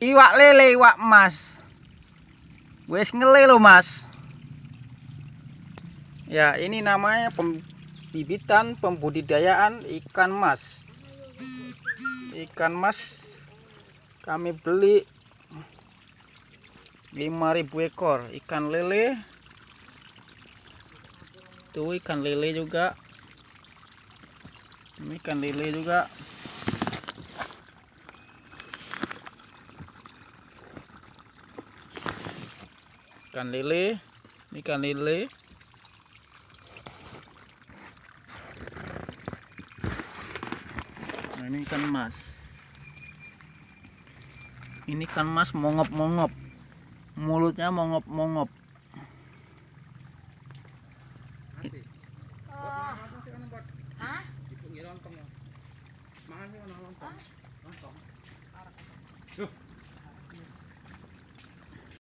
Iwak lele, iwak mas. Wes ngele lo mas. Ya, ini namanya pembibitan pembudidayaan ikan mas. Ikan mas kami beli 5.000 ekor. Ikan lele. Tuh ikan lele juga. Ini ikan lele juga. Ikan lele, ini ikan lele. Nah, ini ikan mas. Ini ikan mas mongop-mongop. Mulutnya mongop-mongop.